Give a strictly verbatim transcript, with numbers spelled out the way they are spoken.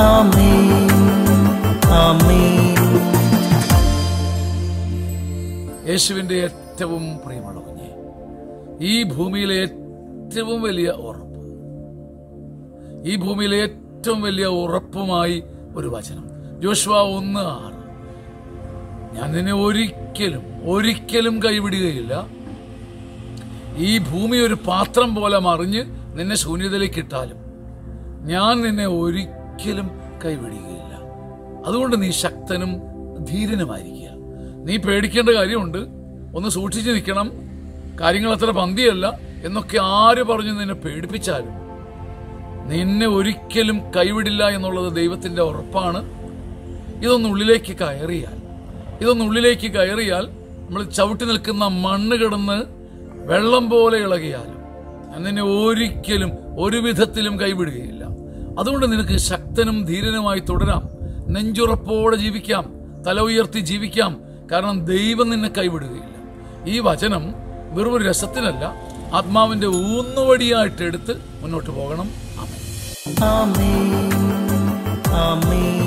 ആമേൻ ആമേൻ. യേശുവിൻ്റെ ഏറ്റവും പ്രിയമുള്ള കുഞ്ഞെ, ഈ ഭൂമിയിലെ ഏറ്റവും വലിയ ഉറപ്പ്, ഈ ഭൂമിയിലെ ഏറ്റവും വലിയ ഉറപ്പുമായി ഒരു വചനം, യോശുവ ഒന്ന് ആറ്. ഞാൻ നിന്നെ ഒരിക്കലും ഒരിക്കലും കൈവിടുകയില്ല. ഈ ഭൂമി ഒരു പാത്രം പോലെ മറിഞ്ഞ് നിന്നെ ശൂന്യതയിലേക്ക് ഇട്ടാലും ഞാൻ നിന്നെ ഒരിക്കലും കൈവിടുകയില്ല. അതുകൊണ്ട് നീ ശക്തനും ധീരനുമായിരിക്കുക. നീ പേടിക്കേണ്ട കാര്യമുണ്ട്. ഒന്ന് സൂക്ഷിച്ച് നിൽക്കണം. കാര്യങ്ങൾ അത്ര പന്തിയല്ല എന്നൊക്കെ ആര് പറഞ്ഞു നിന്നെ പേടിപ്പിച്ചാലും നിന്നെ ഒരിക്കലും കൈവിടില്ല എന്നുള്ളത് ദൈവത്തിൻ്റെ ഉറപ്പാണ്. ഇതൊന്നുള്ളിലേക്ക് കയറിയാൽ ഇതൊന്നുള്ളിലേക്ക് കയറിയാൽ നമ്മൾ ചവിട്ടി നിൽക്കുന്ന മണ്ണ് കിടന്ന് വെള്ളം പോലെ ഇളകിയാലും നിന്നെ ഒരിക്കലും ഒരു വിധത്തിലും കൈവിടുകയില്ല. അതുകൊണ്ട് നിനക്ക് ശക്തനും ധീരനുമായി തുടരാം. നെഞ്ചുറപ്പോടെ ജീവിക്കാം, തല ഉയർത്തി ജീവിക്കാം. കാരണം ദൈവം നിന്നെ കൈവിടുകയില്ല. ഈ വചനം വെറും ഒരു രസത്തിനല്ല, ആത്മാവിന്റെ ഊന്നുവടിയായിട്ട് എടുത്ത് മുന്നോട്ട് പോകണം. ആമേൻ ആമേൻ ആമേൻ.